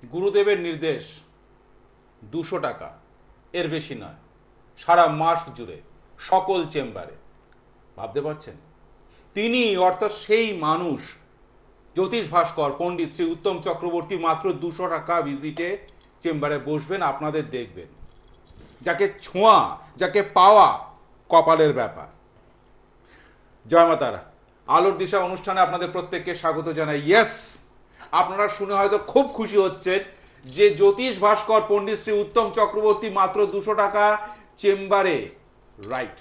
গুরুদেবের নির্দেশ 200 টাকা, এর বেশি নয়, সারা মাস জুড়ে সকল চেম্বারে। ভাবতে পারছেন? তিনি অর্থাৎ সেই মানুষ জ্যোতিষ ভাস্কর পণ্ডিত শ্রী উত্তম চক্রবর্তী মাত্র 200 টাকা ভিজিটে চেম্বারে বসবেন, আপনাদের দেখবেন। যাকে ছোঁয়া, যাকে পাওয়া কপালের ব্যাপার। জয় মা তারা। আলোর দিশা অনুষ্ঠানে আপনাদের প্রত্যেককে স্বাগত জানাই। ইয়েস, আপনারা শুনে হয়তো খুব খুশি হচ্ছেন যে জ্যোতিষ ভাস্কর পণ্ডিত শ্রী উত্তম চক্রবর্তী মাত্র 200 টাকা চেম্বারে। রাইট,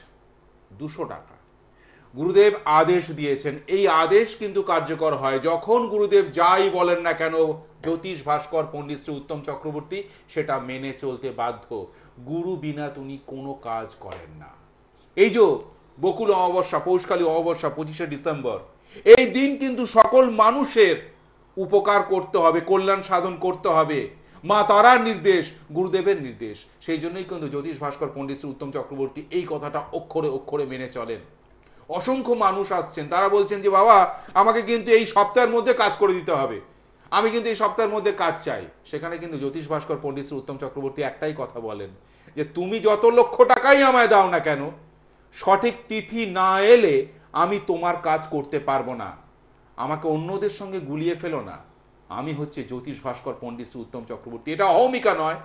200 টাকা। গুরুদেব আদেশ দিয়েছেন, এই আদেশ কিন্তু কার্যকর হয় যখন গুরুদেব যাই বলেন না কেন জ্যোতিষ ভাস্কর পণ্ডিত শ্রী উত্তম চক্রবর্তী সেটা মেনে চলতে বাধ্য। গুরু বিনা তিনি কোনো কাজ করেন না। এই যে বকুল অমাবস্যা, পৌষকালী অমাবস্যা 25শে ডিসেম্বর, এই দিন কিন্তু সকল মানুষের উপকার করতে হবে, কল্যাণ সাধন করতে হবে। মা তারার নির্দেশ, গুরুদেবের নির্দেশ। সেই জন্যই কিন্তু জ্যোতিষ ভাস্কর পণ্ডিত শ্রী উত্তম চক্রবর্তী এই কথাটা অক্ষরে অক্ষরে মেনে চলেন। অসংখ্য মানুষ আসছেন, তারা বলছেন যে বাবা আমাকে কিন্তু এই সপ্তাহের মধ্যে কাজ করে দিতে হবে, আমি কিন্তু এই সপ্তাহের মধ্যে কাজ চাই। সেখানে কিন্তু জ্যোতিষ ভাস্কর পণ্ডিত শ্রী উত্তম চক্রবর্তী একটাই কথা বলেন যে তুমি যত লক্ষ টাকাই আমায় দাও না কেন, সঠিক তিথি না এলে আমি তোমার কাজ করতে পারবো না। আমাকে অন্যদের সঙ্গে গুলিয়ে ফেলো না। আমি হচ্ছে জ্যোতিষ ভাস্কর পণ্ডিত শ্রী উত্তম চক্রবর্তী। এটা অহমিকা নয়,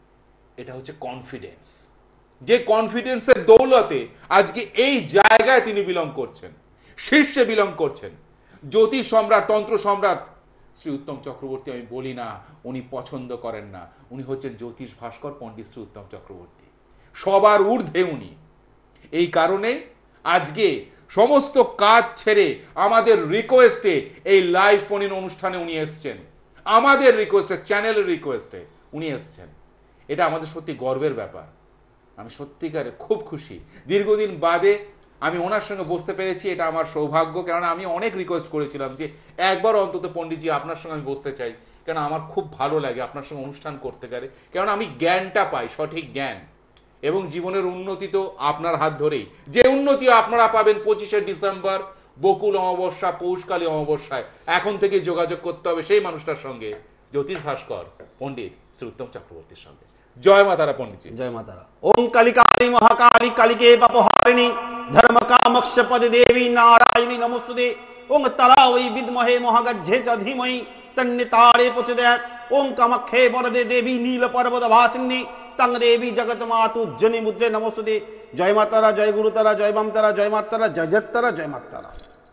এটা হচ্ছে কনফিডেন্স। যে কনফিডেন্সের দৌলতে আজকে এই জায়গায় তিনি বিলং করছেন, শীর্ষে বিলং করছেন। জ্যোতিষ সম্রাট, তন্ত্র সম্রাট শ্রী উত্তম চক্রবর্তী আমি বলি না, উনি পছন্দ করেন না। উনি হচ্ছেন জ্যোতিষ ভাস্কর পণ্ডিত শ্রী উত্তম চক্রবর্তী, সবার ঊর্ধ্বে উনি। এই কারণে আজকে সমস্ত কাজ ছেড়ে আমাদের রিকোয়েস্টে এই লাইভ ফোন ইন অনুষ্ঠানে উনি এসছেন। আমাদের রিকোয়েস্টে, চ্যানেলের রিকোয়েস্টে উনি এসছেন। এটা আমাদের সত্যি গর্বের ব্যাপার। আমি সত্যিকারে খুব খুশি। দীর্ঘদিন বাদে আমি ওনার সঙ্গে বসতে পেরেছি, এটা আমার সৌভাগ্য। কেননা আমি অনেক রিকোয়েস্ট করেছিলাম যে একবার অন্তত পণ্ডিতজি আপনার সঙ্গে আমি বসতে চাই, কেন আমার খুব ভালো লাগে আপনার সঙ্গে অনুষ্ঠান করতে গেলে। কেননা আমি জ্ঞানটা পাই, সঠিক জ্ঞান, এবং জীবনের উন্নতি তো আপনার হাত ধরেই। যে উন্নতি আপনারা পাবেন 25শে ডিসেম্বর বকুল অমাবস্যা, পৌষকালী অমাবস্যায়, এখন থেকে যোগাযোগ করতে হবে সেই মানুষটার সঙ্গে, জ্যোতিষ ভাস্কর পণ্ডিত শ্রী উত্তম চক্রবর্তীর সঙ্গে। জয় মা তারা পণ্ডিতজি। জয় মা তারা। ওম কালিকালী মহাকালী কালিকে পাপহারিণী ধর্ম কামক্ষ পদে দেবী নারায়ণী নমস্তুতে। ওম তারা ওই বিদ্মহে মহাগজ্জে চ ধীমহি তন্নে তারে প্রচোদয়াৎ। ওম কামাখ্যে বরদে দেবী নীল পর্বত ভাসিনী তং দেবী জগৎ মাতু জনি মুদ্রে নমস্তুতে। জয় মা তারা, জয় গুরু তারা, জয় বাম তারা, জয় মা তারা, জয় জয় তারা, জয় মা তারা।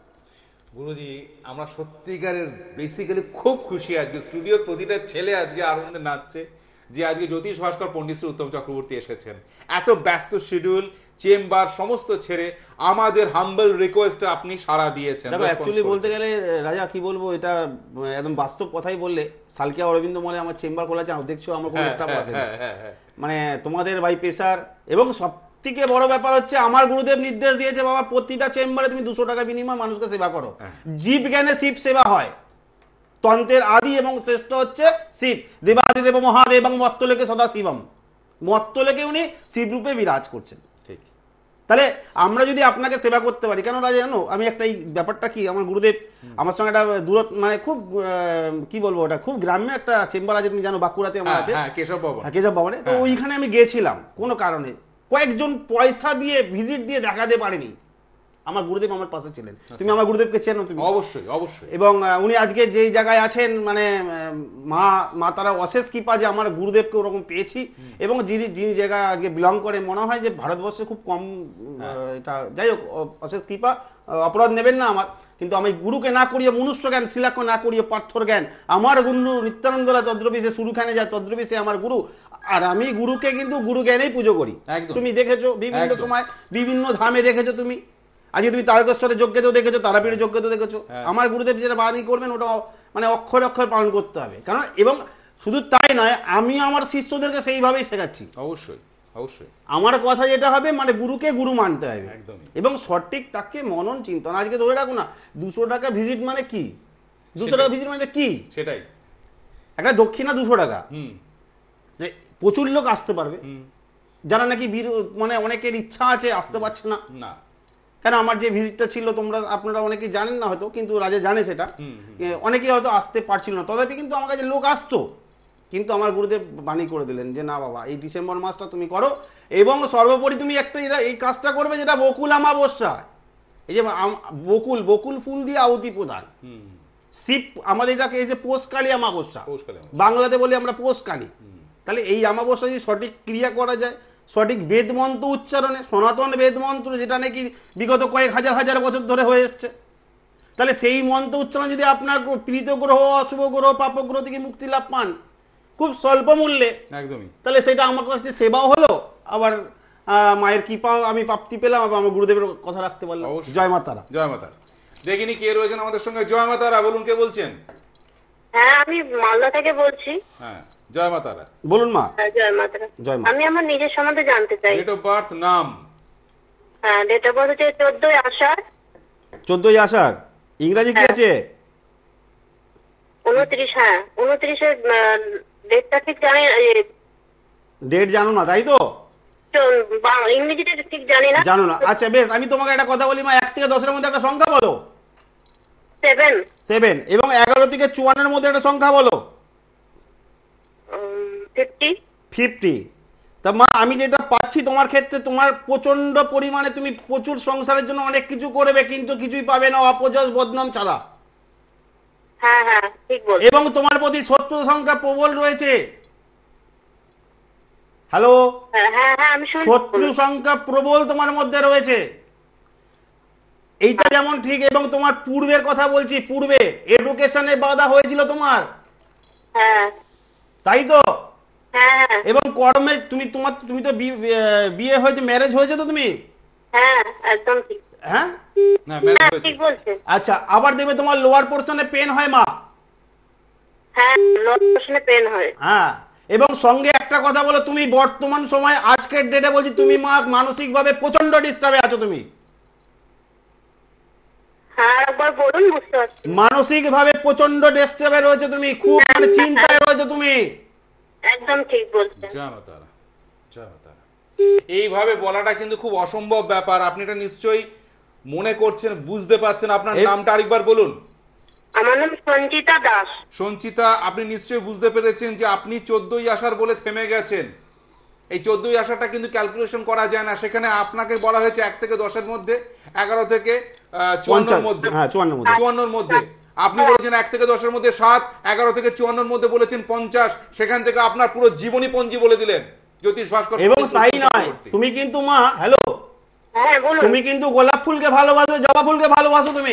গুরুজি, আমরা সত্যিকারের বেসিক্যালি খুব খুশি। আজকে স্টুডিওর প্রতিটা ছেলে আজকে আনন্দে নাচছে যে আজকে জ্যোতিষ ভাস্কর পণ্ডিত শ্রী উত্তম চক্রবর্তী এসেছেন। এত ব্যস্ত শিডিউল, চেম্বার সমস্ত ছেড়ে আমাদের হাম্বল রিকোয়েস্টে আপনি সাড়া দিয়েছেন। দেখো অ্যাকচুয়ালি বলতে গেলে রাজা কি বলবো, এটা একদম বাস্তব কথাই বললে। সালকিয়া অরবিন্দ মলে আমার চেম্বার খোলা আছে, দেখছো আমার কোনো স্টাফ আছে না। মানে তোমাদের বাই প্রেসার, এবং সব থেকে বড় ব্যাপার হচ্ছে আমার গুরুদেব নির্দেশ দিয়েছে বাবা প্রতিটা চেম্বারে তুমি 200 টাকা বিনিময়ে মানুষকে সেবা করো। জীব জ্ঞানে শিব সেবা হয়। তন্ত্রের আদি এবং শ্রেষ্ঠ হচ্ছে শিব। দেবাদিদেব মহাদেব এবং মত্তলেকে সদা শিবম। মত্তলেকে উনি শিব রূপে বিরাজ করছেন। ঠিক। তাহলে আমরা যদি আপনাকে সেবা করতে পারি, কেন রাজা জানো আমি একটা এই ব্যাপারটা কি, আমার গুরুদেব আমার সঙ্গে একটা দূরত্ব, মানে খুব কি বলবো, ওটা খুব গ্রাম্য একটা চেম্বার আছে, তুমি জানো বাঁকুড়াতে আমার আছে, কেশব ভবনে। তো ওইখানে আমি গিয়েছিলাম কোনো কারণে, কয়েকজন পয়সা দিয়ে ভিজিট দিয়ে দেখাতে পারেনি। আমার গুরুদেব আমার পাশে ছিলেন। তুমি আমার গুরুদেবকে চেনো? তুমি অবশ্যই অবশ্যই। এবং উনি আজকে যেই জায়গায় আছেন, মানে মা তারা অশেষ কৃপা যে আমার গুরুদেবকে ওরকম পেয়েছি। এবং যিনি জায়গায় আজকে বিলং করে, মনে হয় যে ভারতবর্ষে খুব কম এটা, যাই হোক অশেষ কৃপা, অপরাধ নেবেন না আমার। কিন্তু আমি গুরুকে না করিয়ে মনুষ্য জ্ঞান, শিলাকে না করিয়ে পার্থর জ্ঞান। আমার গুরু নিত্যানন্দরা তদ্রবিষে শুরুখানে যায়, তদ্রবিষে আমার গুরু। আর আমি গুরুকে কিন্তু গুরু জ্ঞানেই পুজো করি। তুমি দেখেছো বিভিন্ন সময় বিভিন্ন ধামে দেখেছো তুমি। আজকে তুমি তারকেশ্বরের যজ্ঞতেও দেখেছো, তারাপীঠের যজ্ঞতেও দেখেছো। আমার গুরুদেব যেটা বাণী করবেন ওটা মানে অক্ষরে অক্ষরে পালন করতে হবে। কারণ এবং শুধু তাই নয়, আমি আমার শিষ্যদেরকে সেইভাবেই শেখাচ্ছি। অবশ্যই অবশ্যই। আমার কথা যেটা হবে, মানে গুরুকে গুরু মানতে হবে এবং সঠিক তাকে মনন চিন্তন। আজকে ধরে রাখো না, 200 টাকা ভিজিট মানে কি? 200 টাকা ভিজিট মানে কি? সেটাই একটা দক্ষিণা 200 টাকা। প্রচুর লোক আসতে পারবে, যারা নাকি মানে অনেকের ইচ্ছা আছে আসতে পারছে না। কেন আমার যে ভিজিটটা ছিল, আপনারা অনেকেই জানেন না হয়তো, কিন্তু রাজা জানে সেটা, অনেকেই হয়তো আসতে পারছিল না, তথাপি কিন্তু আমার কাছে লোক আসতো। কিন্তু আমার গুরুদেব বাণী করে দিলেন যে না বাবা এই ডিসেম্বর মাসটা তুমি করো, এবং সর্বোপরি তুমি একটা এই কাজটা করবে যেটা বকুল অমাবস্যা, এই যে বকুল বকুল ফুল দিয়ে আহুতি প্রদান, শিব আমাদের এটাকে এই যে পৌষকালী অমাবস্যা, বাংলাতে বলি আমরা পৌষকালী, তাহলে এই অমাবস্যা যদি সঠিক ক্রিয়া করা যায়, সঠিক বেদ মন্ত্র উচ্চারণে, সনাতন বেদ মন্ত্র যেটা নাকি বিগত কয়েক হাজার হাজার বছর ধরে হয়ে এসছে, তাহলে সেই মন্ত্র উচ্চারণ যদি আপনার প্রীত গ্রহ, অশুভ গ্রহ, পাপগ্রহ থেকে মুক্তি লাভ পান খুব স্বল্প মূল্যে, একদমই, তাহলে সেটা আমার কাছে সেবাও হলো, আবার মায়ের কৃপাও আমি প্রাপ্তি পেলাম, আবার আমার গুরুদেবের কথা রাখতে পারলাম। জয় মা তারা। জয় মা তারা। দেখিনি কে রয়েছেন আমাদের সঙ্গে। জয় মা তারা, বলুন কে বলছেন? হ্যাঁ, আমি মালদা থেকে বলছি। হ্যাঁ, জয় মা তারা, বলুন মা। জয় মা তারা। জয় মা। আমি আমার নিজের সম্বন্ধে জানতে চাই। ডেট অফ বার্থ, নাম? হ্যাঁ, ডেট অফ বার্থ হচ্ছে 14ই আষাঢ়। 14ই আষাঢ়। ইংরেজি কি আছে? 29। হ্যাঁ, 29-এর ডেটটা ঠিক জানি, ডেট জানো না তাই তো? ইংরেজিটা ঠিক জানি না। জানো না, আচ্ছা বেশ, আমি তোমাকে একটা কথা বলি মা, 1 থেকে 10-এর মধ্যে একটা সংখ্যা বলো। 7 এবং 11 থেকে 54-এর মধ্যে একটা সংখ্যা বলো। 50। তা মা আমি যেটা পাচ্ছি তোমার ক্ষেত্রে, তোমার প্রচন্ড পরিমাণে তুমি প্রচুর সংসারের জন্য অনেক কিছু করবে, কিন্তু কিছুই পাবে না অপযশ বদনাম ছাড়া। হ্যাঁ হ্যাঁ, ঠিক বলছো। এবং তোমার প্রতি শত্রু সংখ্যা প্রবল রয়েছে। হ্যালো? হ্যাঁ হ্যাঁ, আমি শুনছি। শত্রু সংখ্যা প্রবল তোমার মধ্যে রয়েছে, এইটা যেমন ঠিক। এবং তোমার পূর্বের কথা বলছি, পূর্বে এডুকেশনে বাধা হয়েছিল তোমার, হ্যাঁ তাই তো? হ্যাঁ। এবং কর্মে তুমি তো বিয়ে হয়েছে, ম্যারেজ হয়েছে তো তুমি? হ্যাঁ, একদম ঠিক। হ্যাঁ, ঠিক বলছেন। আচ্ছা, আবার দেখবে তোমার লোয়ার পোর্শনে পেন হয় মা। হ্যাঁ, লোয়ার পোর্শনে পেন হয়। হ্যাঁ, এবং সঙ্গে একটা কথা বলো, তুমি বর্তমান সময় আজকের ডেটে বলছি, তুমি মা মানসিক ভাবে প্রচন্ড ডিস্টার্বে আছো। তুমি হ্যাঁ, একবার বলুন, বুঝতে পারছি। মানসিক ভাবে প্রচন্ড ডিস্টার্বে রয়েছে, তুমি খুব মানে চিন্তায় রয়েছে তুমি। একদম ঠিক বলছেন। জয় মা তারা, জয় মা তারা। এইভাবে বলাটা কিন্তু খুব অসম্ভব ব্যাপার। আপনি এটা নিশ্চয়ই মনে করছেন, বুঝতে পারছেন। আপনার নামটা আরেকবার বলুন। আমার নাম সঞ্চিতা দাস। সঞ্চিতা, আপনি নিশ্চয়ই বুঝতে পেরেছেন যে আপনি 14ই আষাঢ় বলে থেমে গেছেন। এই 14ই আষাঢ়টা কিন্তু ক্যালকুলেশন করা যায় না। সেখানে আপনাকে বলা হয়েছে 1 থেকে 10-এর মধ্যে, 11 থেকে 54-এর মধ্যে। হ্যাঁ, 54-এর মধ্যে আপনি বলেছেন 1 থেকে 10-এর মধ্যে 7, 11 থেকে 54-এর মধ্যে বলেছেন 50। সেখান থেকে আপনার পুরো জীবনী পঞ্জি বলে দিলেন জ্যোতিষ ভাস্কর। এবং তাই নয়, তুমি কিন্তু মা, হ্যালো, হ্যাঁ বলুন। তুমি কিন্তু গোলাপ ফুলকে ভালোবাসো, জবা ফুলকে ভালোবাসো তুমি,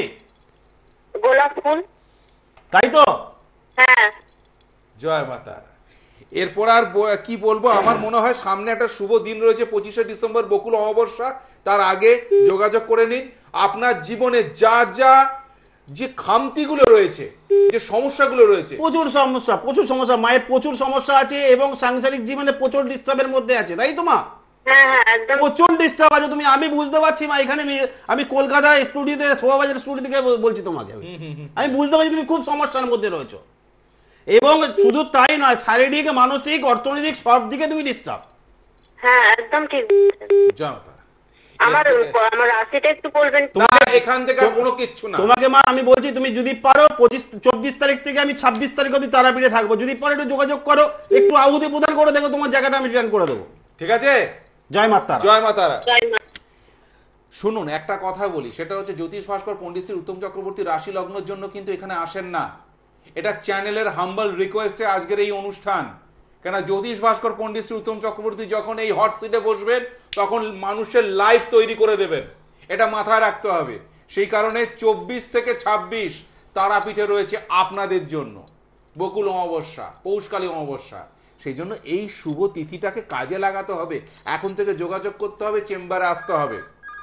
গোলাপ ফুল, তাই তো? হ্যাঁ। জয় মাতা। এরপর আর কি বলবো, আমার মনে হয় সামনে একটা শুভ দিন রয়েছে, 25শে ডিসেম্বর বকুল অমাবস্যা। তার আগে যোগাযোগ করে নিন। আপনার জীবনে যা যা যে খামতিগুলো রয়েছে, যে সমস্যাগুলো রয়েছে, প্রচুর সমস্যা, মায়ের প্রচুর সমস্যা আছে, এবং সাংসারিক জীবনে প্রচুর ডিস্টার্বের মধ্যে আছে, তাই তো মা? হ্যাঁ হ্যাঁ, একদম প্রচুর ডিস্টার্ব আছে তুমি, আমি বুঝতে পারছি মা। এখানে আমি কলকাতা স্টুডিওতে, শোভাবাজার স্টুডিও থেকে বলছি তোমাকে, আমি বুঝতে পারছি তুমি খুব সমস্যার মধ্যে রয়েছো। এবং শুধু তাই নয়, শারীরিক, মানসিক, অর্থনৈতিক সব দিকে তুমি ডিস্টার্ব। হ্যাঁ, একদম ঠিক বলছেন। জয় মাতা। আমার রাশিটা একটু বলবেন? এখান থেকে কোনো কিচ্ছু না। তোমাকে মা আমি বলছি, তুমি যদি পারো 24 তারিখ থেকে আমি 26 তারিখ অবধি তারাপীঠে থাকবো, যদি পারো একটু যোগাযোগ করো, একটু আহুতি প্রদান করে দেখো, তোমার জায়গাটা আমি রিটার্ন করে দেবো। ঠিক আছে? জয় মা তারা। জয় মা তারা। জয় মা। শুনুন, একটা কথা বলি, সেটা হচ্ছে জ্যোতিষ ভাস্কর পণ্ডিত শ্রী উত্তম চক্রবর্তী রাশি লগ্নের জন্য কিন্তু এখানে আসেন না। এটা চ্যানেলের হাম্বল রিকোয়েস্টে আজকের এই অনুষ্ঠান। কেন, জ্যোতিষ ভাস্কর পণ্ডিত শ্রী উত্তম চক্রবর্তী যখন এই হট সিটে বসবেন, তখন মানুষের লাইফ তৈরি করে দেবেন। এটা মাথায় রাখতে হবে। সেই কারণে 24 থেকে 26 তারাপীঠে রয়েছে আপনাদের জন্য বকুল অমাবস্যা, পৌষকালী অমাবস্যা। সেই জন্য এই শুভ তিথিটাকে কাজে লাগাতে হবে। এখন থেকে যোগাযোগ করতে হবে, চেম্বারে আসতে হবে।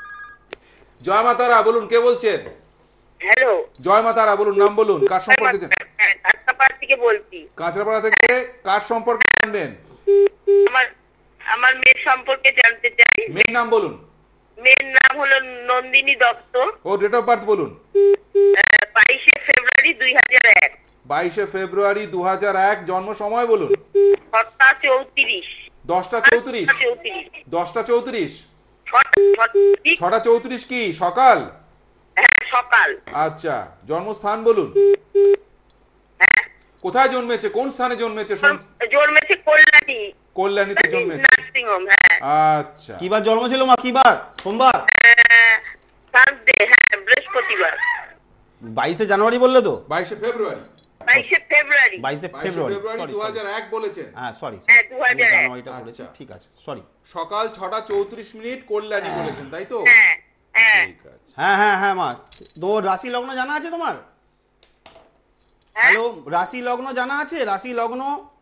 জয় মা তারা, বলুন কে বলছেন? হ্যালো। জয় মা তারা, বলুন, নাম বলুন, কার সম্পর্কে? কাঁচরাপাড়া থেকে বলছি। কাঁচরাপাড়া থেকে কার সম্পর্কে জানবেন? আমার মেয়ের সম্পর্কে জানতে চাই। মেয়ের নাম বলুন। মেয়ের নাম হলো নন্দিনী দত্ত। ও ডেট অফ বার্থ বলুন। 22শে ফেব্রুয়ারি 2001। 22শে ফেব্রুয়ারি 2001। জন্ম সময় বলুন। 6:34। 10:34। 10:34। 6:34 কি সকাল? হ্যাঁ, সকাল। আচ্ছা, জন্মস্থান বলুন। কোথায় জন্মেছে, কোন স্থানে জন্মেছে? জন্মেছে কল্যাণী। কল্যাণীতে জন্মেছে। Nursing home. হ্যাঁ। আচ্ছা, কিবার জন্ম ছিল মা? কিবার? সোমবার? সানডে। হ্যাঁ, বৃহস্পতিবার। 22শে জানুয়ারি বললে তো? 22শে ফেব্রুয়ারি। 22শে ফেব্রুয়ারি। 22শে 22শে ফেব্রুয়ারি। ফেব্রুয়ারি সরি, 2001 বলেছেন। হ্যাঁ সরি, হ্যাঁ, 2001 জানুয়ারিটা বলেছি, আচ্ছা। ঠিক আছে, সরি। সকাল 6:34 কল্যাণী বলেছেন, তাই তো? হ্যাঁ হ্যাঁ ঠিক আছে। হ্যাঁ হ্যাঁ হ্যাঁ মা, তোমার রাশি লগ্ন জানা আছে তোমার? হ্যাঁ। হ্যালো, রাশি লগ্ন জানা আছে? রাশি লগ্ন?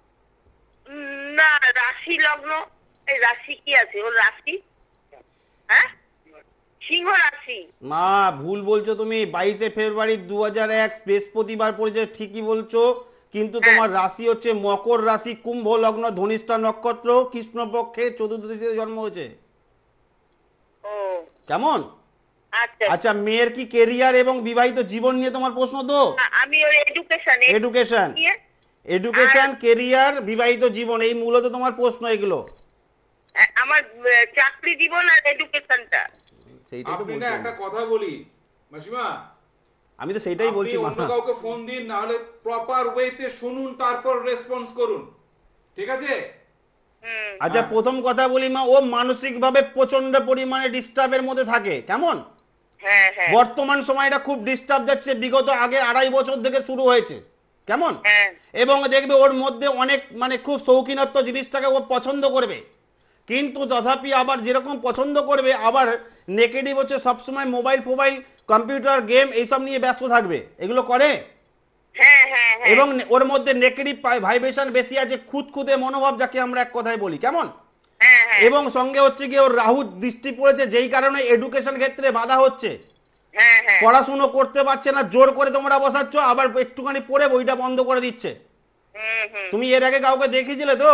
না, রাশি লগ্ন, এই রাশি কি আছে ওর রাশি? হ্যাঁ, সিংহ রাশি। মা ভুল বলছো তুমি। 22শে ফেব্রুয়ারি 2001 বৃহস্পতিবার পড়েছে, ঠিকই বলছো, কিন্তু তোমার রাশি হচ্ছে মকর রাশি, কুম্ভ লগ্ন, ধনিষ্ঠা নক্ষত্র, কৃষ্ণপক্ষে চতুর্দশীতে জন্ম হয়েছে। ও কেমন? আচ্ছা। আচ্ছা, মেয়ের কি কেরিয়ার এবং বিবাহিত জীবন নিয়ে তোমার প্রশ্ন তো? আমি ওর এডুকেশন। এডুকেশন, কেরিয়ার, বিবাহিত জীবন, এই মূলত তোমার প্রশ্ন এগুলো। আমার চাকরি জীবন আর এডুকেশনটা। সেইটাই তো আপনি না বলছি একটা কথা বলি মাসিমা, আমি তো সেইটাই বলছি আপনি মা। অন্য কাউকে ফোন দিন, না হলে প্রপার ওয়েতে শুনুন, তারপর রেসপন্স করুন, ঠিক আছে? আচ্ছা, প্রথম কথা বলি মা, ও মানসিকভাবে প্রচন্ড পরিমাণে ডিস্টার্বের মধ্যে থাকে। কেমন? হ্যাঁ হ্যাঁ বর্তমান সময়টা খুব ডিস্টার্ব যাচ্ছে, বিগত আগে 2.5 বছর থেকে শুরু হয়েছে। কেমন? হ্যাঁ এবং দেখবে ওর মধ্যে অনেক মানে খুব শৌখিনত্ব জিনিসটাকে ও পছন্দ করবে, কিন্তু তথাপি আবার যেরকম পছন্দ করবে, আবার নেগেটিভ হচ্ছে সবসময় মোবাইল ফোবাইল, কম্পিউটার, গেম এইসব নিয়ে ব্যস্ত থাকবে। এগুলো করে। হ্যাঁ হ্যাঁ হ্যাঁ এবং ওর মধ্যে নেগেটিভ ভাইব্রেশন বেশি আছে, খুঁতখুঁতে মনোভাব, যাকে আমরা এক কথায় বলি। কেমন? হ্যাঁ হ্যাঁ এবং সঙ্গে হচ্ছে কি ওর রাহু দৃষ্টি পড়েছে, যেই কারণে এডুকেশন ক্ষেত্রে বাধা হচ্ছে, হ্যাঁ হ্যাঁ পড়াশুনো করতে পারছে না, জোর করে তোমরা বসাচ্ছ, আবার একটুখানি পড়ে বইটা বন্ধ করে দিচ্ছে। তুমি এর আগে কাউকে দেখিয়েছিলে তো?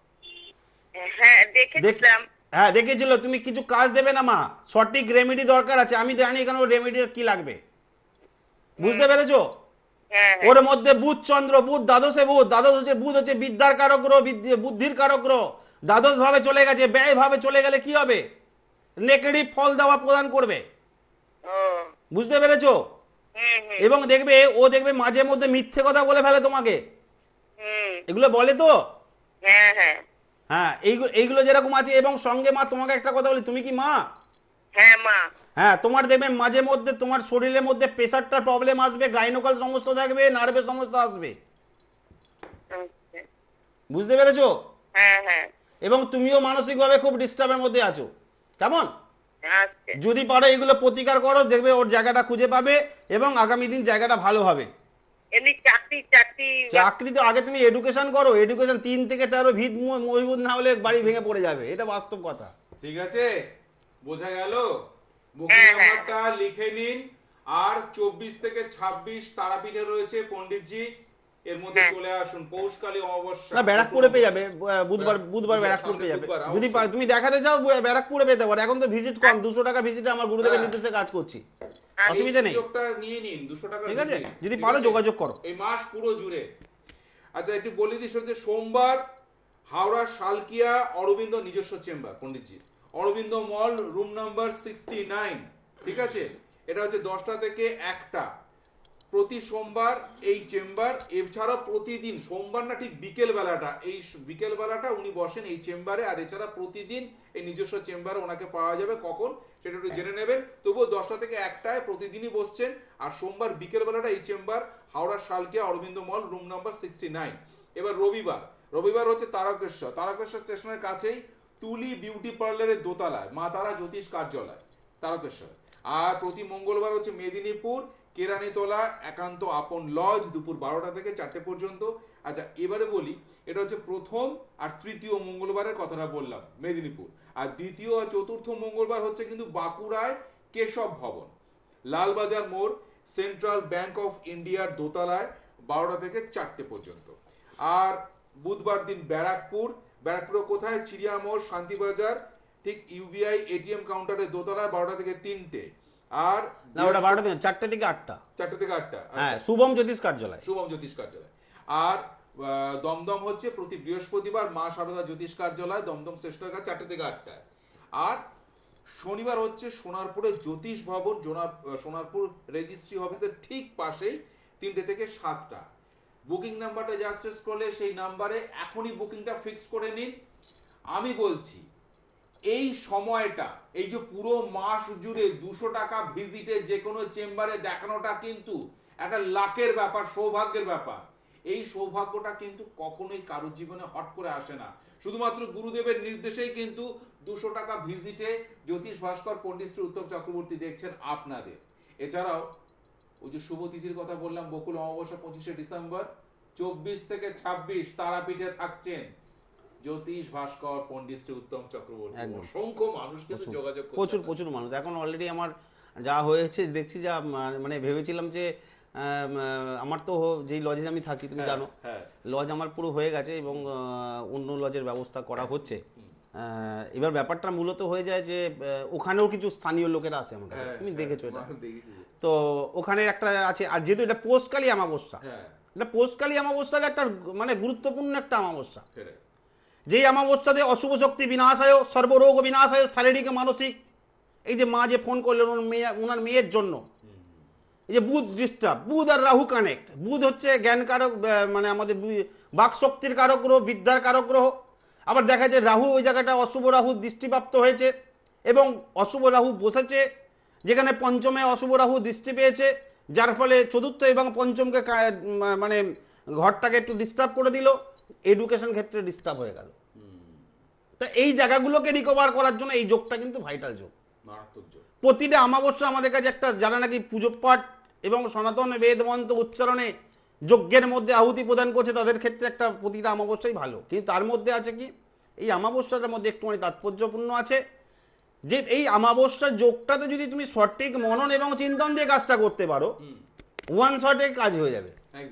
হ্যাঁ দেখেছিলাম। হ্যাঁ দেখেছিল। তুমি কিছু কাজ দেবে না মা, সঠিক রেমেডি দরকার আছে। আমি জানি এখানে রেমেডির কি লাগবে, বুঝতে পেরেছো? হ্যাঁ ওর মধ্যে বুধ চন্দ্র, বুধ দ্বাদশে, বুধ হচ্ছে বিদ্যার কারক গ্রহ, বুদ্ধির কারক গ্রহ, দ্বাদশ ভাবে চলে গেছে। ব্যয় ভাবে চলে গেলে কি হবে? নেগেটিভ ফল দেওয়া প্রদান করবে, ও বুঝতে পেরেছো? এবং দেখবে ও দেখবে মাঝে মধ্যে মিথ্যে কথা বলে ফেলে তোমাকে। এগুলো বলে তো? হ্যাঁ হ্যাঁ হ্যাঁ, এইগুলো যেরকম আছে। এবং সঙ্গে মা তোমাকে একটা কথা বলি, তুমি কি মা? হ্যাঁ মা। হ্যাঁ, তোমার দেখবে মাঝে মধ্যে তোমার শরীরের মধ্যে প্রেশারটার প্রবলেম আসবে, গাইনোকাল সমস্যা থাকবে, নার্ভের সমস্যা আসবে, আচ্ছা। বুঝতে পেরেছো? হ্যাঁ হ্যাঁ এবং তুমিও মানসিকভাবে খুব ডিস্টার্বের মধ্যে আছো। কেমন? আচ্ছা। যদি পারো এগুলো প্রতিকার করো, দেখবে ওর জায়গাটা খুঁজে পাবে এবং আগামী দিন জায়গাটা ভালো হবে। এমনি চাকরি চাকরি চাকরি তো আগে তুমি এডুকেশন করো। এডুকেশন 3 থেকে 13 ভিত মজবুত না হলে বাড়ি ভেঙে পড়ে যাবে, এটা বাস্তব কথা। ঠিক আছে, বোঝা গেল? বুকিং হ্যাঁ, হ্যাঁ। নাম্বারটা লিখে নিন। আর 24 থেকে 26 তারাপীঠে রয়েছে পণ্ডিতজি, এর মধ্যে হ্যাঁ। চলে আসুন। পৌষকালী অমাবস্যা না, ব্যারাকপুরে পেয়ে যাবে, বুধবার ব্যারাকপুর পেয়ে যাবে। বুধবার, যদি অবশ্যই। তুমি দেখাতে চাও ব্যারাকপুরে পেতে পারো। এখন তো ভিজিট কম, 200 টাকা ভিজিটে আমার গুরুদেবের নির্দেশে কাজ করছি, অসুবিধা নেই। সুযোগটা নিয়ে নিন, 200 টাকা ঠিক আছে, visit, যদি ঠিক পারো আছে? যোগাযোগ করো। এই মাস পুরো জুড়ে। আচ্ছা, একটু বলে দিস হচ্ছে সোমবার হাওড়া শালকিয়া অরবিন্দ নিজস্ব চেম্বার পণ্ডিতজি, অরবিন্দ মল, রুম নাম্বার 69, ঠিক আছে? এটা হচ্ছে 10টা থেকে 1টা প্রতি সোমবার এই চেম্বার। এছাড়া প্রতিদিন সোমবার না, ঠিক বিকেল বেলাটা, এই বিকেল বেলাটা উনি বসেন এই চেম্বারে। আর এছাড়া প্রতিদিন এই নিজস্ব চেম্বারে ওনাকে পাওয়া যাবে। কখন সেটা একটু জেনে নেবেন। তবুও 10টা থেকে 1টায় প্রতিদিনই বসছেন। আর সোমবার বিকেল বেলাটা এই chamber, Howrah Salkia Aurobindo mall, room number 69। এবার রবিবার হচ্ছে তারকেশ্বর স্টেশনের কাছেই তুলি বিউটি পার্লারের দোতলায় মা তারা জ্যোতিষ কার্যালয়, তারকেশ্বর। আর প্রতি মঙ্গলবার হচ্ছে মেদিনীপুর কেরানীতলা একান্ত আপন লজ, দুপুর 12টা থেকে 4টে পর্যন্ত। আচ্ছা, এবারে বলি, এটা হচ্ছে প্রথম আর তৃতীয় মঙ্গলবারের কথাটা বললাম মেদিনীপুর। আর দ্বিতীয় আর চতুর্থ মঙ্গলবার হচ্ছে কিন্তু বাঁকুড়ায় কেশব ভবন, লালবাজার মোড়, সেন্ট্রাল ব্যাংক অফ ইন্ডিয়ার দোতলায় 12টা থেকে 4টে পর্যন্ত। আর বুধবার দিন ব্যারাকপুরে কোথায়? চিড়িয়ামোড়, শান্তিবাজার, ঠিক ইউবিআই এটিএম কাউন্টারের দোতলায় 12টা থেকে 3টে। আর না, ওটা 12টা থেকে 4টে থেকে 8টা। 4টে থেকে 8টা। হ্যাঁ, শুভম জ্যোতিষ কার্যালয়। শুভম জ্যোতিষ কার্যালয়। আর দমদম হচ্ছে প্রতি বৃহস্পতিবার মা শারদা জ্যোতিষ কার্যালয়, দমদম স্টেশনের কাছে 4টে থেকে 8টায়। আর শনিবার হচ্ছে সোনারপুরে জ্যোতিষ ভবন, সোনারপুর রেজিস্ট্রি অফিসের ঠিক পাশেই 3টে থেকে 7টা। বুকিং নাম্বারটা অ্যাক্সেস করলে সেই নাম্বারে এখনই বুকিংটা ফিক্সড করে নিন। আমি বলছি এই সময়টা, এই যে পুরো মাস জুড়ে 200 টাকা ভিজিটে যে কোনো চেম্বারে দেখানোটা কিন্তু একটা লাকের ব্যাপার, সৌভাগ্যের ব্যাপার। এই সৌভাগ্যটা কিন্তু কখনোই কারো জীবনে হট করে আসে না, শুধুমাত্র গুরুদেবের নির্দেশেই কিন্তু 200 টাকা ভিজিটে জ্যোতিষ ভাস্কর পণ্ডিত শ্রী উত্তম চক্রবর্তী দেখছেন আপনাদের। এছাড়াও ওই যে শুভ তিথির কথা বললাম, বকুল অমাবস্যা 25শে ডিসেম্বর, 24 থেকে 26 তারাপীঠে থাকছেন জ্যোতিষ ভাস্কর পণ্ডিত শ্রী উত্তম চক্রবর্তী। অসংখ্য মানুষ কিন্তু যোগাযোগ করছে, প্রচুর প্রচুর মানুষ। এখন অলরেডি আমার যা হয়েছে দেখছি, যা মানে ভেবেছিলাম যে আমার তো যেই লজে আমি থাকি তুমি জানো, লজ আমার পুরো হয়ে গেছে এবং অন্য লজের ব্যবস্থা করা হচ্ছে। এবার ব্যাপারটা মূলত হয়ে যায় যে ওখানেও কিছু স্থানীয় লোকেরা আছে আমার কাছে, তুমি দেখেছো এটা। তো ওখানে একটা আছে, আর যেহেতু এটা পৌষকালী অমাবস্যা, এটা পৌষকালী অমাবস্যার একটা মানে গুরুত্বপূর্ণ একটা অমাবস্যা। যেই অমাবস্যাতে অশুভ শক্তি বিনাশায়, সর্বরোগ বিনাশায়, শারীরিক মানসিক। এই যে মা যে ফোন করলেন ওনার মেয়ের জন্য, এই যে বুধ ডিস্টার্ব, বুধ আর রাহু কানেক্ট। বুধ হচ্ছে জ্ঞান কারক, মানে আমাদের বাক শক্তির কারক গ্রহ, বিদ্যার কারক গ্রহ। আবার দেখা যায় রাহু ওই জায়গাটা অশুভ রাহু দৃষ্টিপ্রাপ্ত হয়েছে এবং অশুভ রাহু বসেছে, যেখানে পঞ্চমে অশুভ রাহু দৃষ্টি পেয়েছে, যার ফলে চতুর্থ এবং পঞ্চমকে মানে ঘরটাকে একটু ডিস্টার্ব করে দিল, এডুকেশন ক্ষেত্রে ডিস্টার্ব হয়ে গেল। তো এই জায়গাগুলোকে রিকভার করার জন্য এই যোগটা কিন্তু ভাইটাল যোগ। প্রতিটা অমাবস্যা আমাদের কাছে একটা, যারা নাকি পুজো পাঠ এবং সনাতন বেদ মন্ত্র উচ্চারণে যজ্ঞের মধ্যে আহুতি প্রদান করছে, তাদের ক্ষেত্রে একটা প্রতিটা অমাবস্যাই ভালো। কিন্তু তার মধ্যে আছে কি, এই অমাবস্যাটার মধ্যে একটুখানি তাৎপর্যপূর্ণ আছে যে এই অমাবস্যার যোগটাতে যদি তুমি সঠিক মনন এবং চিন্তন দিয়ে কাজটা করতে পারো, ওয়ান শটে কাজ হয়ে যাবে।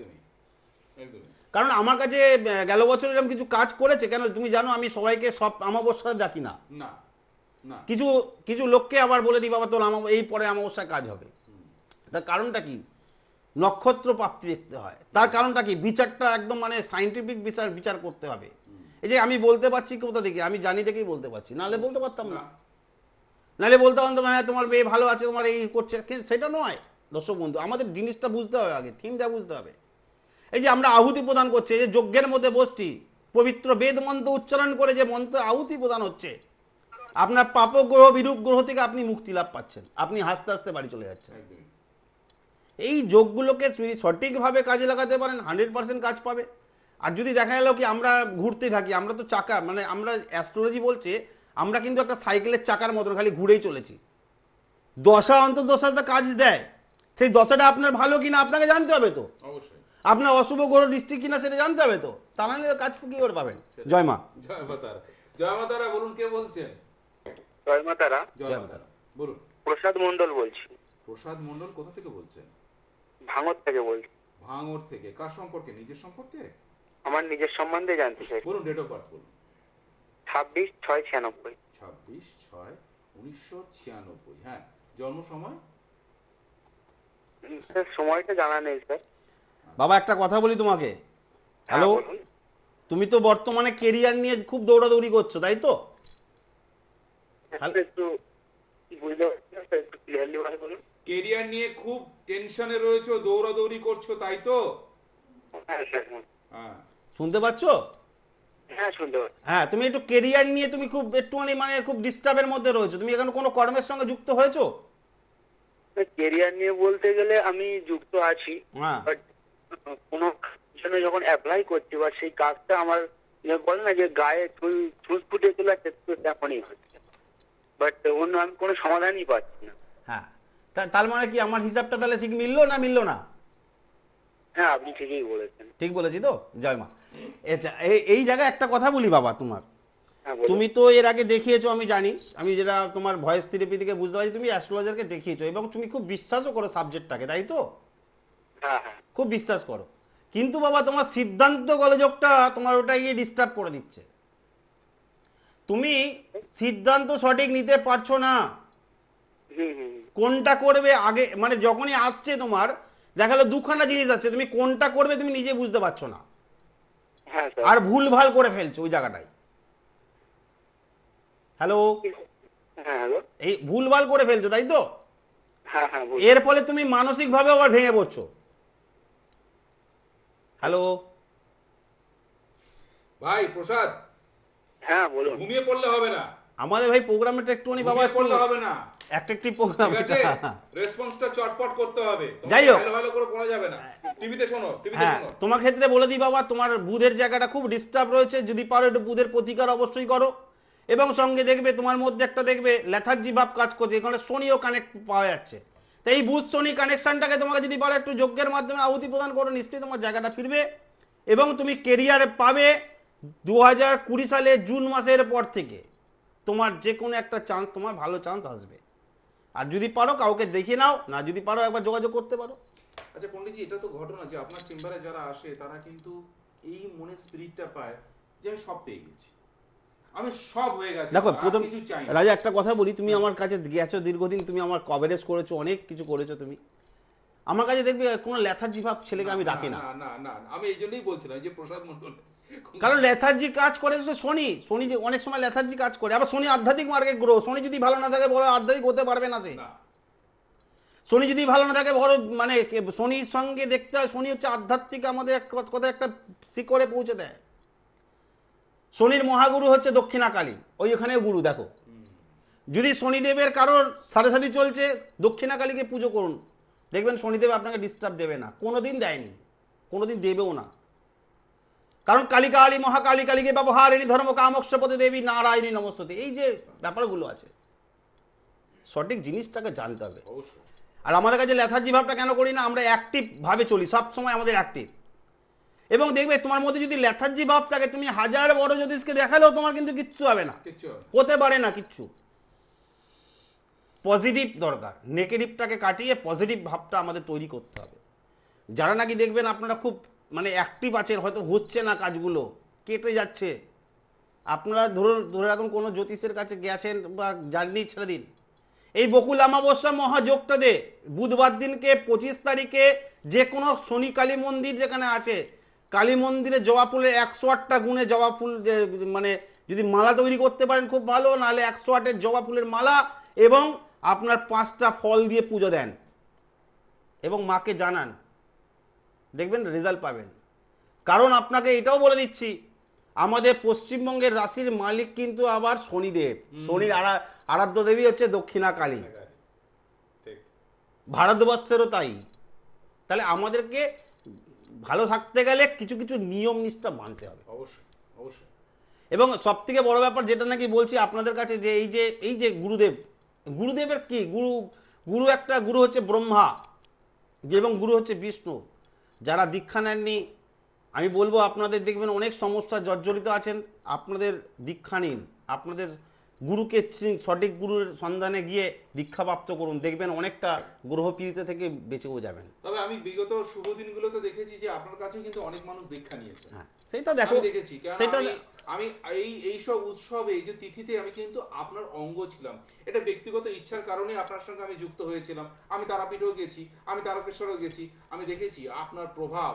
কারণ আমার কাছে গেল বছর এরকম কিছু কাজ করেছে। কেন তুমি জানো, আমি সবাইকে সব অমাবস্যা ডাকি না, কিছু কিছু লোককে আবার বলে দিই বাবা তোর এই পরে অমাবস্যায় কাজ হবে। তার কারণটা কি, নক্ষত্র প্রাপ্তি দেখতে হয়। তার কারণটা কি, বিচারটা একদম মানে সাইন্টিফিক বিচার করতে হবে। এই যে আমি বলতে পারছি কোথা থেকে, আমি জানি থেকেই বলতে পারছি, নাহলে বলতে পারতাম না। নাহলে বলতে পারতাম হ্যাঁ তোমার মেয়ে ভালো আছে, তোমার এই করছে, সেটা নয়। দর্শক বন্ধু, আমাদের জিনিসটা বুঝতে হবে, আগে থিমটা বুঝতে হবে। এই যে আমরা আহুতি প্রদান করছি, এই যে যজ্ঞের মধ্যে বসছি, পবিত্র বেদ মন্ত্র উচ্চারণ করে যে মন্ত্র আহুতি প্রদান হচ্ছে, আপনার পাপ গ্রহ বিরূপ গ্রহ থেকে আপনি মুক্তি লাভ পাচ্ছেন, আপনি হাসতে হাসতে বাড়ি চলে যাচ্ছেন। এই যোগগুলোকে যদি সঠিকভাবে কাজে লাগাতে পারেন 100% কাজ পাবে। আর যদি দেখা গেল কি আমরা ঘুরতে থাকি, আমরা তো চাকা, মানে আমরা অ্যাস্ট্রোলজি বলছে আমরা কিন্তু একটা সাইকেলের চাকার মতন খালি ঘুরেই চলেছি। দশা অন্তর্দশাতে কাজ দেয়, সেই দশাটা আপনার ভালো কিনা আপনাকে জানতে হবে। তো অবশ্যই আপনার অশুভ গ্রহ দৃষ্টি কিনা সেটা জানতে হবে। তো তা নাহলে কাজ কি করে পাবেন। জয় মা, জয় মা তারা। জয় মা তারা, বলুন কে বলছেন? জয় মা তারা। জয় মা তারা, বলুন। প্রসাদ মন্ডল বলছি। প্রসাদ মন্ডল, কোথা থেকে বলছেন? ভাঙর থেকে বলছি। ভাঙর থেকে? কার সম্পর্কে? নিজের সম্পর্কে? আমার নিজের সম্বন্ধে জানতে চাই। বলুন, ডেট অফ বার্থ বলুন। 26/6/96। 26/6/1996। হ্যাঁ, জন্ম সময়? স্যার সময়টা জানা নেই স্যার। বাবা একটা কথা বলি তোমাকে। হ্যালো, তুমি তো বর্তমানে কেরিয়ার নিয়ে খুব দৌড়াদৌড়ি করছো, তাই তো? একটু বুঝতে পারছি না স্যার, একটু ক্লিয়ারলি বলুন। কেরিয়ার নিয়ে খুব টেনশনে রয়েছো, দৌড়াদৌড়ি করছো, তাই তো? হ্যাঁ স্যার। হ্যাঁ, শুনতে পাচ্ছ? হ্যাঁ শুনতে পাচ্ছি। হ্যাঁ, তুমি একটু কেরিয়ার নিয়ে তুমি খুব একটুখানি মানে খুব ডিস্টার্বের মধ্যে রয়েছো। তুমি এখন কোনো কর্মের সঙ্গে যুক্ত হয়েছো? কেরিয়ার নিয়ে বলতে গেলে আমি যুক্ত আছি, হ্যাঁ, বাট কোনো জন্য যখন অ্যাপ্লাই করছি বা সেই কাজটা আমার বলে না যে গায়ে চুল ফুটে তোলা তেমনই হচ্ছে, বাট অন্য আমি কোনো সমাধানই পাচ্ছি না। হ্যাঁ, তার মানে কি আমার হিসাবটা তাহলে ঠিক মিললো না? হ্যাঁ আপনি ঠিকই বলেছেন। ঠিক বলেছি তো? জয় মা। আচ্ছা, এই জায়গায় একটা কথা বলি বাবা, তোমার হ্যাঁ বলুন। তুমি তো এর আগে দেখিয়েছো, আমি জানি, আমি যেটা তোমার ভয়েস থেরাপি থেকে বুঝতে পারছি তুমি অ্যাস্ট্রোলজারকে দেখিয়েছো এবং তুমি খুব বিশ্বাসও করো সাবজেক্টটাকে, তাই তো? হ্যাঁ হ্যাঁ। খুব বিশ্বাস করো। কিন্তু বাবা তোমার সিদ্ধান্ত গোলযোগটা তোমার ওটা গিয়ে ডিস্টার্ব করে দিচ্ছে। তুমি সিদ্ধান্ত সঠিক নিতে পারছো না, কোনটা করবে আগে, মানে যখনই আসছে তোমার দেখা গেলো দুখানা জিনিস আসছে, তুমি কোনটা করবে তুমি নিজে বুঝতে পারছো না, হ্যাঁ স্যার। আর ভুলভাল করে ফেলছো ওই জায়গাটায়। হ্যালো, হ্যাঁ হ্যালো। এই ভুলভাল করে ফেলছো, তাই তো? হ্যাঁ হ্যাঁ। এর ফলে তুমি মানসিক ভাবে আবার ভেঙে পড়ছো। হ্যালো, ভাই প্রসাদ, হ্যাঁ বলুন। ঘুমিয়ে পড়লে হবে না, আমাদের ভাই প্রোগ্রামটা একটুখানি বাবা ঘুমিয়ে পড়লে হবে না, অ্যাট্রাকটিভ প্রোগ্রাম। ঠিক আছে? রেসপন্সটা চটপট করতে হবে। যাই হোক। ভালো ভালো করে পড়া যাবে না। টিভিতে শোনো, টিভিতে হ্যাঁ, শোনো। তোমার ক্ষেত্রে বলে দিই বাবা, তোমার বুধের জায়গাটা খুব ডিস্টার্ব রয়েছে, যদি পারো একটু বুধের প্রতিকার অবশ্যই করো। এবং সঙ্গে দেখবে তোমার মধ্যে একটা দেখবে লেথার্জি ভাব কাজ করছে, এখানে শনিও কানেক্ট পাওয়া যাচ্ছে। তো এই বুধ শনি কানেকশনটাকে তোমাকে যদি পারো একটু যজ্ঞের মাধ্যমে আহুতি প্রদান করো, নিশ্চয়ই তোমার জায়গাটা ফিরবে এবং তুমি কেরিয়ারে পাবে 2020 সালে জুন মাসের পর থেকে তোমার যে কোনো একটা চান্স, তোমার ভালো চান্স আসবে। আর যদি পারো কাউকে দেখিয়ে নাও, না যদি পারো একবার যোগাযোগ করতে পারো। আচ্ছা পণ্ডিতজি, এটা তো ঘটনা যে আপনার চেম্বারে যারা আসে তারা কিন্তু এই মনে স্পিরিটটা পায় যে আমি সব পেয়ে গেছি, আমি সব হয়ে গেছে, দেখো আর প্রথম কিছু চাই না। রাজা একটা কথা বলি, তুমি আমার কাছে গেছো দীর্ঘদিন, তুমি আমার কভারেজ করেছো, অনেক কিছু করেছো তুমি আমার কাছে, দেখবে কোনো লেথার্জি ভাব ছেলেকে আমি রাখি না। না না না, আমি এই জন্যই বলছিলাম যে প্রসাদ মণ্ডল, কারণ লেথার্জি কাজ করে তো শনি, শনি যে অনেক সময় লেথার্জি কাজ করে, আবার শনি আধ্যাত্মিক মার্গে গ্রহ, শনি যদি ভালো না থাকে বড় আধ্যাত্মিক হতে পারবে না সে। না, শনি যদি ভালো না থাকে বড় মানে শনির সঙ্গে দেখতে হয়, শনি হচ্ছে আধ্যাত্মিক আমাদের কথা একটা শিখরে পৌঁছে দেয়। শনির মহাগুরু হচ্ছে দক্ষিণাকালী, ওইখানেও গুরু দেখো। যদি শনিদেবের কারোর সাথে সাথে চলছে, দক্ষিণাকালীকে পুজো করুন, দেখবেন শনিদেব আপনাকে ডিস্টার্ব দেবে না, কোনোদিন দেয়নি, কোনোদিন দেবেও না। কারণ কালী কালী মহাকালী কালীকে ব্যবহারিণী ধর্ম কামক্ষপতি দেবী নারায়ণী নমস্তে, এই যে ব্যাপারগুলো আছে, সঠিক জিনিসটাকে জানতে হবে। অবশ্যই। আর আমাদের কাছে লেথার্জি ভাবটা কেন করি না, আমরা অ্যাক্টিভ ভাবে চলি, সব সময় আমাদের অ্যাক্টিভ। এবং দেখবে তোমার মধ্যে যদি লেথার্জি ভাব থাকে, তুমি হাজার বড় জ্যোতিষকে দেখালেও তোমার কিন্তু কিচ্ছু হবে না, কিচ্ছু হবে না। হতে পারে না কিচ্ছু। পজিটিভ দরকার, নেগেটিভটাকে কাটিয়ে পজিটিভ ভাবটা আমাদের তৈরি করতে হবে। যারা নাকি দেখবেন আপনারা খুব মানে অ্যাক্টিভ আছেন, হয়তো হচ্ছে না কাজগুলো, কেটে যাচ্ছে, আপনারা ধরে রাখুন কোনো জ্যোতিষের কাছে গেছেন বা জার্নি ছেড়ে দিন, এই বকুল অমাবস্যা মহাযোগটা দে বুধবার দিনকে 25 তারিখে যে কোনো শনি কালী মন্দির যেখানে আছে, কালী মন্দিরে জবা ফুলের 108টা গুণে জবা ফুল মানে যদি মালা তৈরি করতে পারেন খুব ভালো, নাহলে 108-এর জবা ফুলের মালা এবং আপনার 5টা ফল দিয়ে পুজো দেন এবং মাকে জানান, দেখবেন রেজাল্ট পাবেন। কারণ আপনাকে এটাও বলে দিচ্ছি, আমাদের পশ্চিমবঙ্গের রাশির মালিক কিন্তু আবার শনিদেব, শনির আরাধ্য দেবী হচ্ছে দক্ষিণা কালী, ঠিক। ভারতবর্ষেরও তাই। তাহলে আমাদেরকে ভালো থাকতে গেলে কিছু কিছু নিয়ম নিষ্ঠা মানতে হবে। অবশ্যই অবশ্যই। এবং সব থেকে বড় ব্যাপার যেটা নাকি বলছি আপনাদের কাছে, যে এই যে গুরুদেবের কি গুরু একটা গুরু হচ্ছে ব্রহ্মা এবং গুরু হচ্ছে বিষ্ণু। যারা দীক্ষা নেননি, আমি বলবো আপনাদের দেখবেন অনেক সমস্যা জর্জরিত আছেন, আপনাদের দীক্ষা নিন, আপনাদের গুরুকে সঠিক গুরুর সন্ধানে গিয়ে দীক্ষাপ্রাপ্ত করুন, দেখবেন অনেকটা গ্রহপীড়িত থেকে বেঁচেও যাবেন। তবে আমি বিগত শুভ দিনগুলোতে দেখেছি যে আপনার কাছেও কিন্তু অনেক মানুষ দীক্ষা নিয়েছে। হ্যাঁ, সেটা দেখো, আমি দেখেছি, কারণ সেটা আমি এই সব উৎসবে, এই যে তিথিতে আমি কিন্তু আপনার অঙ্গ ছিলাম, এটা ব্যক্তিগত ইচ্ছার কারণে আপনার সঙ্গে আমি যুক্ত হয়েছিলাম। আমি তারাপীঠেও গেছি, আমি তারকেশ্বরেও গেছি, আমি দেখেছি আপনার প্রভাব,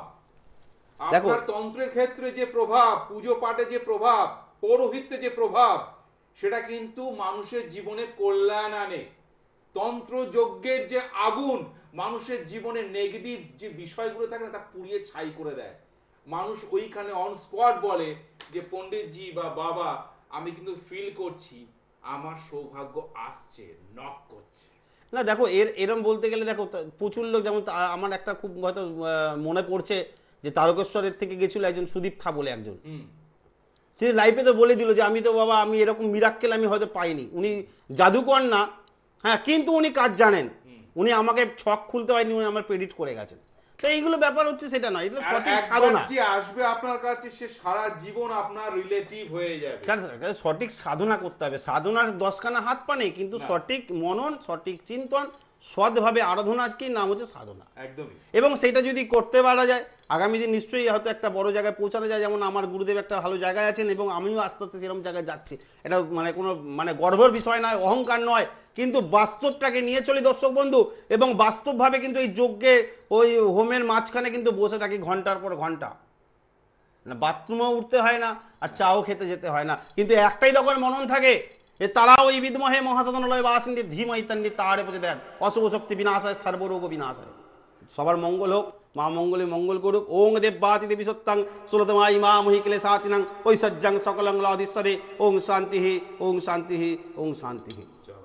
আপনার তন্ত্রের ক্ষেত্রে যে প্রভাব, পুজো পাঠে যে প্রভাব, পৌরোহিত্যে যে প্রভাব, সেটা কিন্তু মানুষের জীবনে কল্যাণ আনে। তন্ত্র যজ্ঞের যে আগুন মানুষের জীবনে নেগেটিভ যে বিষয়গুলো থাকে না, তা পুড়িয়ে ছাই করে দেয়। মানুষ ওইখানে অন স্পট বলে যে পণ্ডিতজি বা বাবা, আমি কিন্তু ফিল করছি আমার সৌভাগ্য আসছে, নক করছে। না দেখো, এরম বলতে গেলে দেখো প্রচুর লোক, যেমন আমার একটা খুব হয়তো মনে পড়ছে যে তারকেশ্বরের থেকে গেছিল একজন সুদীপ খা বলে একজন, সে লাইফে তো বলে দিল যে আমি তো বাবা আমি এরকম মিরাক্কেল আমি হয়তো পাইনি। উনি জাদুকর না, হ্যাঁ, কিন্তু উনি কাজ জানেন, উনি আমাকে ছক খুলতে হয়নি, উনি আমার প্রেডিক্ট করে গেছেন। তো এইগুলো ব্যাপার হচ্ছে সেটা নয়, এগুলো সঠিক সাধনা। যে আসবে আপনার কাছে সে সারা জীবন আপনার রিলেটিভ হয়ে যাবে। সঠিক সাধনা করতে হবে, সাধনার 10খানা হাত পা নেই, কিন্তু সঠিক মনন, সঠিক চিন্তন, সৎভাবে আরাধনার কি নাম হচ্ছে সাধনা। একদমই। এবং সেটা যদি করতে পারা যায়, আগামী দিন নিশ্চয়ই হয়তো একটা বড় জায়গায় পৌঁছানো যায়। যেমন আমার গুরুদেব একটা ভালো জায়গায় আছেন এবং আমিও আস্তে আস্তে সেরকম জায়গায় যাচ্ছি। এটা মানে কোনো মানে গর্বের বিষয় নয়, অহংকার নয়, কিন্তু বাস্তবটাকে নিয়ে চলি দর্শক বন্ধু। এবং বাস্তবভাবে কিন্তু এই যজ্ঞের ওই হোমের মাঝখানে কিন্তু বসে থাকি ঘন্টার পর ঘন্টা, না বাথরুমেও উঠতে হয় না আর চাও খেতে যেতে হয় না, কিন্তু একটাই তখন মনন থাকে, এ তারা ওই বিদ্মহে মহাসাধনালয় বাসিন্দি ধীমহি তন্নি তারে পচে দেন অশুভ শক্তি বিনাশায় সর্বরোগ বিনাশায়। সবার মঙ্গল হোক, মা মঙ্গলে মঙ্গল করুক। ওং দেব্যাতি দেবী সত্যাং সুলতমাই মা মহিকলে সাতিনাং ঐশ্বর্যাং সকলং লাদিশ্বরে। ওং শান্তি ওং শান্তি ওং শান্তি।